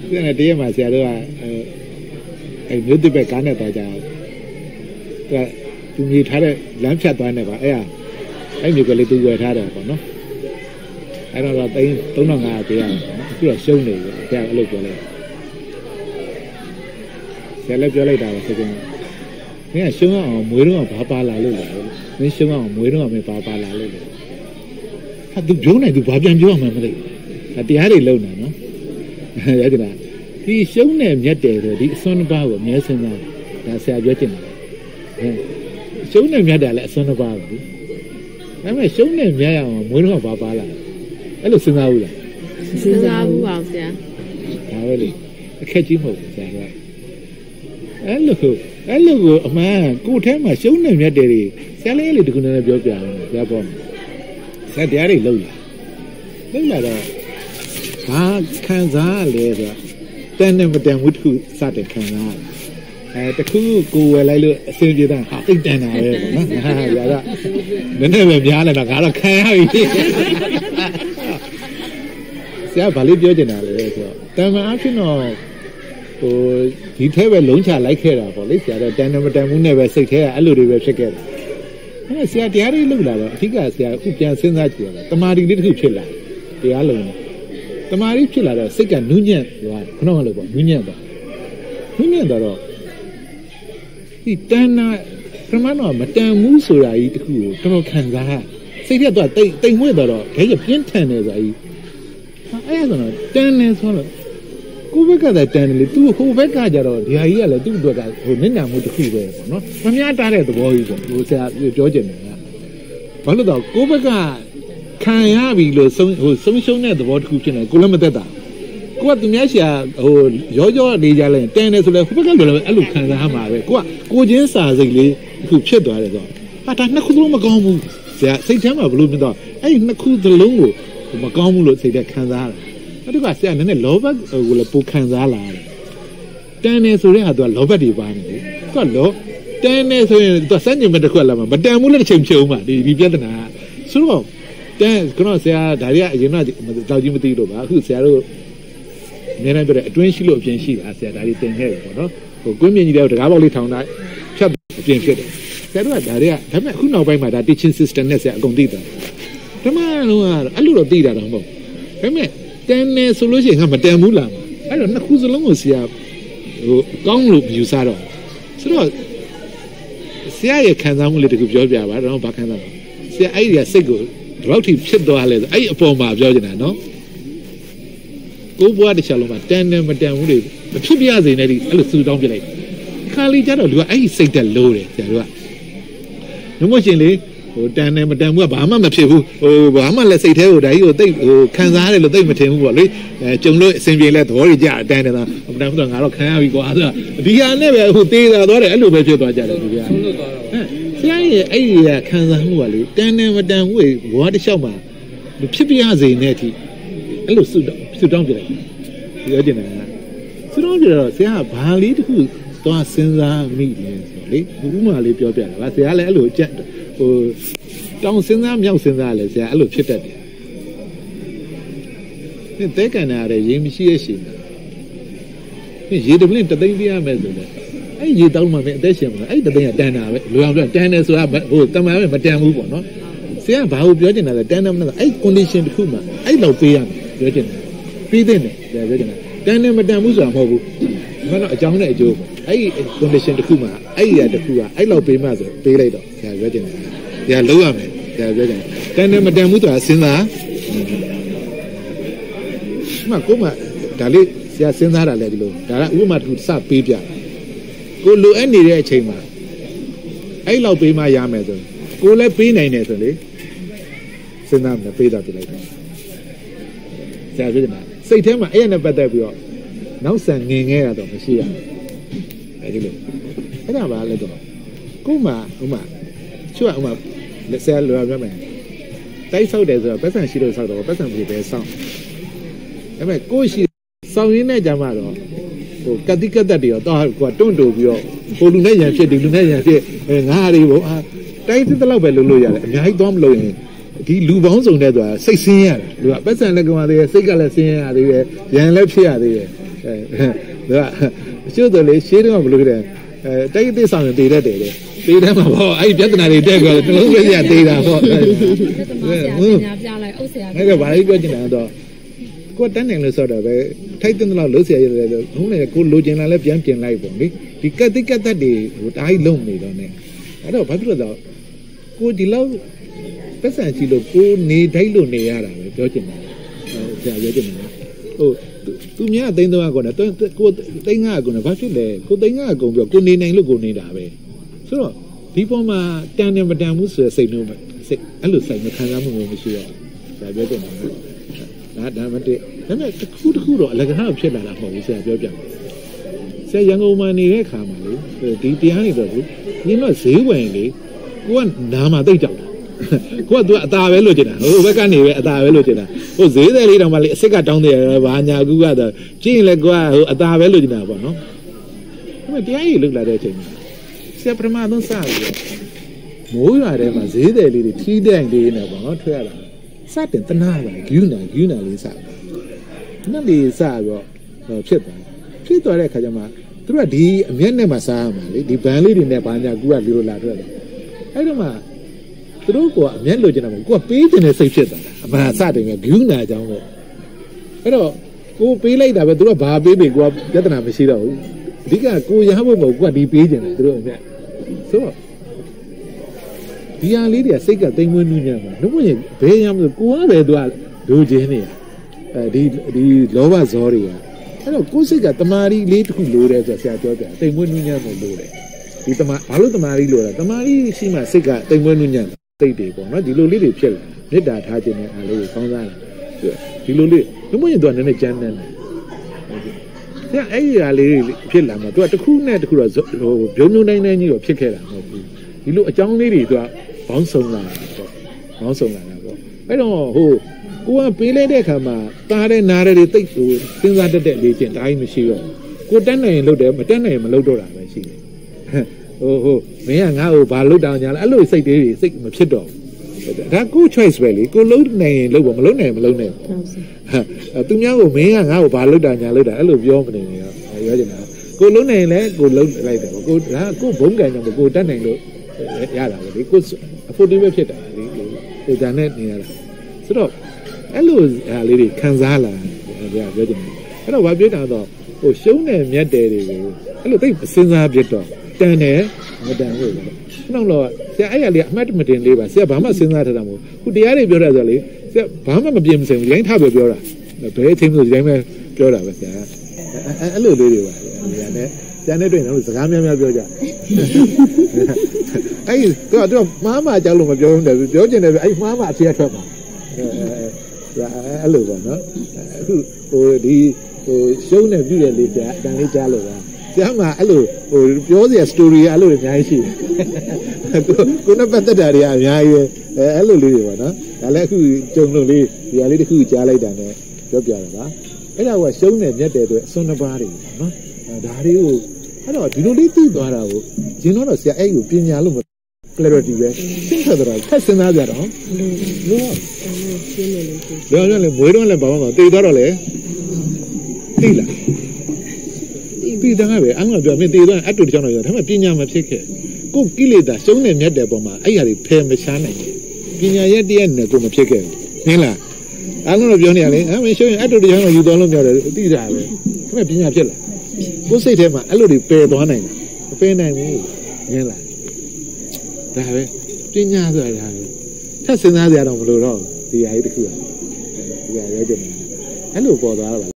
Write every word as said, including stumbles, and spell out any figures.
Then a dear my shadow, I knew the back on it. To meet her lamp shot by never, yeah. I knew a little word had it, no? I don't know, they don't know how they are. You are showing it, they are a little late. Celebrate our second. Yeah, show on Murum of Papa Lalo. Then show on Murum of Papa Lalo. How do Jonah do Babian Joe memory? At the Harry Lona, no? He shown them yet there, the son of our Nelson. That's a judging. Show them yet that son of our. I may show them yet on Murum of Papa. Hello, Sinaula. Sinaula out there. Really? A catchy hope, is that right? Hello, hello, man. Go tell my show them yet there. Sally to go to your job. Said the Ari Lola. Lola. Ah, Kanza later. Then never damn would who started Kanza. The cool go a little silly than I think then I have. The never be on a car of carry. See, I believe you're general. Then I actually know. He tell a lunch like her, police, then never damn never say here, I lose the chicken. I see a diary look like I think I see a who can send that you. The Mari did who chill like the alone. The Mari chiller, second Nunian, no, Nunian. Nunian, the rock. He then from Mano, Madame Musura eat who, Colonel Kanza. Say that they were the rock, can you pin ten as I don't know, ten is one. Go back at that ten, two who back at your the idea to do that who Nina would do no? From your direct the boys who say Georgian. One of the go back can I be some shown at the water cooking and Colombata. Go to Miasia or Jojo de Jalen, ten is the look and the hammer. Go against us who checked the but I'm not Kumagomu. Say, Tama Blooming dog. I ain't not cool the longo. Magamu say that Kanzara. I do say, and then a lover will a book Kanzala. Ten is already a lover divine. Got low. Ten is the sentiment of Kuala, but then we'll change Choma, the Vietnam. So, then, can say, Daria, you're not the Tajimati, who said, then I got a twin shillo of Genshi. I said, I didn't hear, no? For Gumi, you have to have only town. I shut the Genshi. Said, Daria, who know by my teaching sister, Nessa, Gondita. Come on, a little data. I mean, then solution, I'm a damn mula. I don't know who's along with you. Gong loop, you saddle. So, see, I can't only to give you I don't know back and see, I say good. Roughly ship dollars. I form my Georgia, no? Go board the shalom, ten them, but then would but two years in Eddie, I look through don't be late. Carly Jado, I say that loaded. No more chilly. Dan and Madame Wabama, oh, I'm let's say, tell that you think, oh, Kanzari, the Damatim, Jungle, Saint let the Orija, Dan and Madame Arrow, can we go other? The I never who did a lot of elevator. See, I Kanzan, Dan and Madame Way, what a showman. The Pipiazi netty. Hello, sit down there. Sit down there, say, I believe who don't send our meetings, whom I live your bed. I say, hello, Jack. Don't send them young sendals. I look at it. They can add a initiation. You don't believe that they be a method. I you don't want to say, I don't think Dana, Dana, so I come out, but damn move on. See about judging another Dana, I conditioned Kuma. I know Pian, judging. Be then, Dana, Madame Musa, Mano, John, I do. I conditioned Kuma. I had the Kua. I love Pay Mother, Pay later. They are ready. They are lower men. They are ready. Then Madame Muta, Sina Makuma, Dali, Sia Senara Leglo, Dara Uma to Sap Pipia. Go look any rare chamber. I love Pay my Yamazo. Go let Pay Nathan. Senam, the Pay that later. They are ready. Say, tell me, I am a better view. Now sending air of Messiah. I don't know about it. Kuma, Uma, sure, Uma, let's say, they saw there's a person she does out of a person with their song. I mean, go she saw in a Jamado, or Katika Daddy, or don't do your Polunaya, Lunaya, and Harry, they did the love of Luluya, and I don't know him. He Lubons on that, say, senior, you are better than go on there, Sigala, Yan Lepsia, ကျိုးတယ်လေရှင်းတော့ဘလို့ကြတယ်အဲတိတ်တိတ်ဆောင်ရင်တည်တတ်တယ်လေတည်တယ်မှာပေါ့အဲ့ဒီပြဿနာတွေတက်ကြတယ်လုံးဝပြရသေးတာပေါ့ဟုတ်တယ်ညာပြလိုက်အုပ်ဆရာအဲ့ဒါဘာလို့ပြောချင်တာတော့ကိုတန်းနိုင်လို့ဆိုတော့ပဲထိုက်တဲ့လောက်လို့ဆရာရတယ်လို့ဟုတ်တယ်ကိုလိုချင်လာလဲပြန်ပြင်လိုက်ပေါ့လေဒီကက်တိကက်တက်တွေဟိုတားကြီးလုံးနေတော့ ਨੇ အဲ့တော့ဘာဖြစ်လို့တော့ကိုဒီလောက်ပတ်စံချီလို့ကိုနေတိုင်းလို့နေရတာပဲပြောချင်တယ်ဆရာပြောချင်တယ်ဟိုသူများသိန်းသုံးကောနဲ့ကိုသိန်းငါကောနဲ့ဘာဖြစ်လဲကိုသိန်းငါကောပြောကိုနေနိုင်လို့ကိုနေတာပဲဆိုတော့ဒီပေါ်မှာတန်တယ်မတန်ဘူးဆိုတဲ့စိတ်နှုံးပဲစိတ်အဲ့လိုစိတ်မခံစားမှုမျိုးမရှိတော့ဒါပြောချင်တယ်ဒါဒါမှတည်းဒါပေမဲ့တစ်ခုတစ်ခုတော့အလကားဖြစ်လာတာမဟုတ်ဘူးဆရာပြောပြဆရာရန်ကုန်မှာနေတဲ့ခါမှာလေဒီတရားနေတော့ဘူးညီမဈေးဝင်လေကိုကနာမှာတိတ်ကြောက်ကိုကသူကအသာပဲလို့ကျင်တာဟိုဘက်ကနေပဲအသာပဲလို့ကျင်တာဟိုဈေးတယ်လေးတောင်မှလေအစ်စ်ကတောင်းတယ်ဘာညာကူကတော့ကျင်းလေကိုကဟိုအသာပဲလို့ကျင်တာပေါ့နော်ဒါပေမဲ့တရားကြီးလုလာတဲ့အချိန်မှာဆရာပထမဆုံးစပြီးမိုးရွာထဲမှာဈေးတယ်လေးတွေထီးတဲ့လေးနဲ့ပေါ့နော်ထွက်ရတာစတင်တနာပါဂယူနာဂယူနာလေးစတယ်နှစ်လေးစတော့ဖြစ်သွားဖြစ်သွားတဲ့အခါကျမှသူတို့ကဒီအမျက်နဲ့မှစားရမှာလေဒီဘန်လေးတွေနဲ့ဘာညာကူကလီလိုလာထွက်တယ်အဲ့တော့မှသူတို့ကအမျက်လိုချင်တာမဟုတ်ကိုကပေးချင်တဲ့စိတ်ဖြစ်သွားတာအမှန်စတယ်ကဂယူနာအကြောင်းပဲအဲ့တော့ကိုပေးလိုက်တာပဲသူတို့ကဘာပေးပေးကိုကပြဿနာမရှိတော့ဘူးအဓိကကိုရဟဖို့မဟုတ်ကိုကဒီပေးချင်တယ်သူတို့အမျက်ဆိုတော့ဒီဟာလေးတွေကစိတ်ကတိမ်မွေးနူးညံ့မှာနှုတ်ဝင်ဘယ်ရမလို့ကိုကပဲသူကဒိုးချင်းနေရအဲဒီဒီလောဘဇောတွေကအဲ့တော့ကိုယ်စိတ်ကတမာရီလေးတစ်ခုလိုတယ်ဆိုဆရာပြောပြတိမ်မွေးနူးညံ့ဖို့လိုတယ်ဒီတမာဘာလို့တမာရီလိုတာတမာရီရှိမှစိတ်ကတိမ်မွေးနူးညံ့စိတ်တွေပေါ့နော်ဒီလိုလေးတွေဖြစ်လာမေတ္တာထားခြင်းနဲ့အားလေးကိုကောင်းစားလာဒီလိုလေးနှုတ်ဝင်သူကနည်းနည်းကြမ်းတမ်းတယ်ဆရာအဲ့ဒီဟာလေးဖြစ်လာမှာသူကတစ်ခုနဲ့တစ်ခုတော့ဟိုဘုံဘုံတိုင်းတိုင်းကြီးတော့ဖြစ်ခဲ့တာမဟုတ်ဘူးဒီလိုအကြောင်းလေးတွေသူကဘောင်းဆုံးလာတာပေါ့ဘောင်းဆုံးလာတာပေါ့အဲ့တော့ဟိုကိုကပေးလိုက်တဲ့အခါမှာတားတဲ့နားတဲ့တွေတိတ်ဟိုစဉ်းစားတတ်တဲ့လေ့ကျင့်တားကြီးမရှိတော့ကိုတက်နိုင်ရင်လုပ်တယ်မတက်နိုင်ရင်မလုပ်တော့တာပဲရှိတယ်ဟိုဟိုမင်းကငါ့ကိုဘာလုပ်တောင်ညာလဲအဲ့လိုစိတ်တွေစိတ်မဖြစ်တော့ဒါကို choice ပဲလေကိုလုပ်နိုင်ရင်လုပ်ပါမလုပ်နိုင်ရင်မလုပ်နိုင်ဘူးဟာသူများကိုမင်းကငါ့ကိုဘာလုပ်တောင်ညာလုပ်တာအဲ့လိုပြောမနေနဲ့ရောပြောချင်တာကိုလုံးနိုင်ရင်လည်းကိုလုံးလိုက်တယ်ပေါ့ကိုဒါကိုဘုံကန်တော့ကိုတက်နိုင်လို့ရတာပဲလေကို affordable ဖြစ်တာလေဟိုဒါနဲ့နေရတာဆိုတော့အဲ့လိုဟာလေးတွေခံစားလာတယ်ပြောချင်တယ်အဲ့တော့ဘာပြောတာတော့ဟိုရှုံးတယ်မြတ်တယ်တွေကိုအဲ့လိုသိစဉ်းစားပြတော့တန်တယ်မတန်ဘူးပေါ့နောက်တော့ဆရာအဲ့ရလေးအမှတ်မတင်လေးပါဆရာဘာမှစဉ်းစားထားတာမဟုတ်ခုတရားတွေပြောတာဆိုလေဆရာဘာမှမပြင်မစင်ဘူးဒီတိုင်းထားပြောပြောတာဘယ်အချိန်မှဒီတိုင်းပဲပြောတာပဲဆရာအဲ့လိုလေးတွေပါဆရာနဲ့ကျန်တဲ့တွေ့တော့စကားများများပြောကြအဲ့ဒီတော့တော့မှားမှကြောက်လို့မပြောဘူးတယ်ပြောချင်တယ်အဲ့မှားမှအဖြေထွက်မှာအဲ့လိုပေါ့နော်အခုဟိုဒီဟိုရှုံးနေပြည့်တယ်လေကြာအတန်လေးကြားလို့ပါဆရာမအဲ့လိုဟိုပြောစရာ story အဲ့လိုအများကြီးရှိတယ်ကိုကိုနဲ့ပတ်သက်တာတွေအများကြီးပဲအဲ့လိုလေးတွေပေါ့နော်ဒါလည်းအခုကြုံလို့လေးဒီဟာလေးတစ်ခုကြားလိုက်တာနဲ့ပြောပြတာပါအဲ့ဒါကရှုံးနေမြတ်တယ်ဆိုအစွန်းတစ်ပါးတွေနော်ဒါတွေကိုအဲ့တော့ဒီလိုလေးသိသွားတာကိုကျင်တော့ဆရာအဲ့ကိုပညာလို့ clarity ပဲသင်္ခါရထက်စဉ်းစားကြတော့လို့ရှင်းနေလို့လောလောလေမွေးတော့လည်းဘာမှမသိသွားတော့လေသိလားသိတယ်ပဲအမှန်ပြောမင်းသိသွားအတူတချောင်းတော့ဒါမှပညာမဖြစ်ခဲ့ကိုကိလေသာရှုံးနေမြတ်တဲ့ပုံမှာအဲ့ဟာတွေဖယ်မရှားနိုင်ဘူးပညာရဲ့တည်းနဲ့ကိုမဖြစ်ခဲ့ဘူးဟင်းလားအားလုံးတော့ပြောနေရလေအမင်းရှုံးရင်အတူတချောင်းတော့ယူသွားလို့ပြောတယ်သိတာပဲဒါမှပညာဖြစ်လာကိုစိတ်ထဲမှာအဲ့လိုတွေပယ်သွားနိုင်တာမပယ်နိုင်ဘူးဟင်းလားဒါပဲပညာဆိုတာဒါပဲထပ်စဉ်းစားကြရတော့မလို့တော့ဒီဟာကြီးတစ်ခုอ่ะဒီဟာရဲကြတယ်အဲ့လိုပေါ်သွားတာ